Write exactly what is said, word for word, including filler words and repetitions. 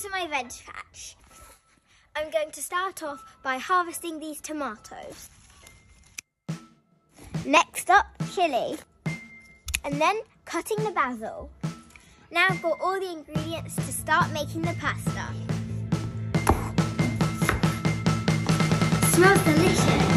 to my veg patch. I'm going to start off by harvesting these tomatoes. Next up, chilli. And then cutting the basil. Now I've got all the ingredients to start making the pasta. Smells delicious.